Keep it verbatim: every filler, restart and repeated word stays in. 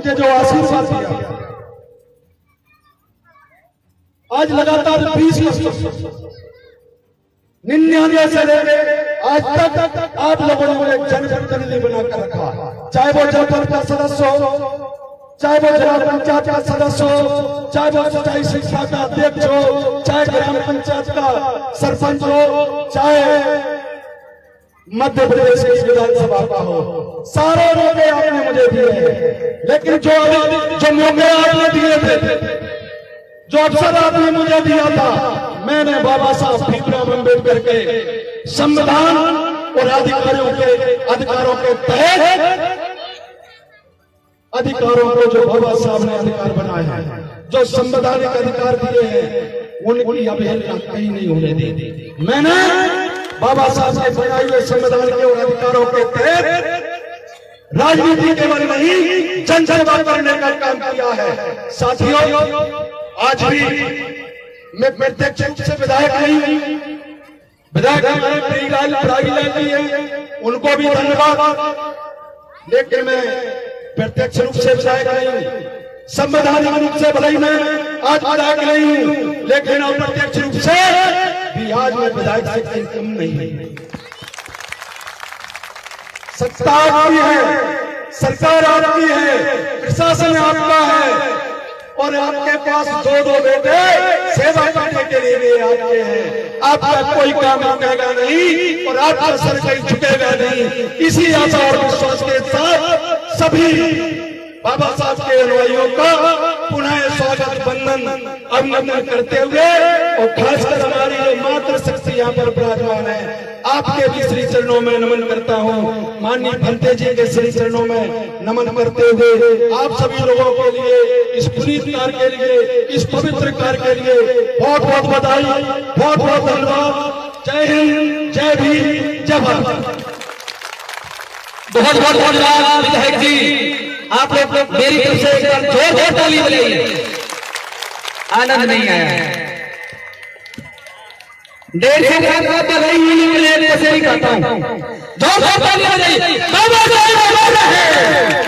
मुझे जो आशीर्वाद दिया, आज लगातार बीस वर्ष निन्यानवे से लेकर आज तक आप लोगों ने मुझे जनप्रतिनिधि बनाकर रखा, चाहे वो जनपद का सदस्य हो, चाहे वो जिला पंचायत का सदस्य हो, चाहे वो सिंचाई शिक्षा का अध्यक्ष हो, चाहे ग्राम पंचायत का सरपंच हो, चाहे मध्य प्रदेश की विधानसभा का हो, सारे मौके आपने मुझे दिए हैं। लेकिन जो जो मौके आपने दिए थे, जो अवसर आपने मुझे दिया था, मैंने बाबा साहब भीमराव अम्बेडकर के संविधान और अधिकारियों के अधिकारों के तहत अधिकारों को जो बाबा साहब ने अधिकार बनाए हैं, जो संवैधानिक अधिकार दिए हैं, उनकी अवहेलना कहीं नहीं होने दी। मैंने बाबा साहब के बनाए हुए संविधान के और अधिकारों के तहत राजनीति केवल नहीं, जन सेवा करने का काम किया है। साथियों, आज भी मैं प्रत्यक्ष रूप से विधायक नहीं, विधायक हमारे प्रियलाल प्रागीलाल जी हैं, उनको भी धन्यवाद, लेकिन मैं प्रत्यक्ष रूप से विधायक नहीं, संवैधानिक रूप से भले ही मैं आज विधायक नहीं हूं, लेकिन अप्रत्यक्ष रूप से भी आज मैं विधायक से कहीं कम नहीं। सत्ता आपकी है, सरकार आपकी है, प्रशासन आपका है, और आपके पास दो दो बेटे सेवा करने के लिए भी आते हैं। आपका कोई काम रुकेगा नहीं और आपका सर कहीं झुकेगा नहीं। इसी आशा और विश्वास के साथ सभी बाबा साहब के अनुयायियों का पुनः स्वागत बंदन अभिनंदन करते हुए, और खासकर हमारी जो मातृ शक्ति यहाँ पर विराजमान है, आपके भी श्री चरणों में नमन करता हूँ। माननीय भंते जी के श्री चरणों में नमन करते हुए आप सभी लोगों के लिए, इस पुनीत कार्य के लिए, इस पवित्र कार्य के लिए बहुत बहुत बधाई, बहुत बहुत धन्यवाद। जय हिंद, जय भीम, जय भारत। बहुत बहुत धन्यवाद विधायक जी, आप लोग मेरी तरफ से एक बार जोरदार ताली बजाइए। आनंद नहीं आया, डेढ़ से ज्यादा बधाई नहीं मिले, ऐसे ही कहता हूँ। जोरदार ताली बजाइए।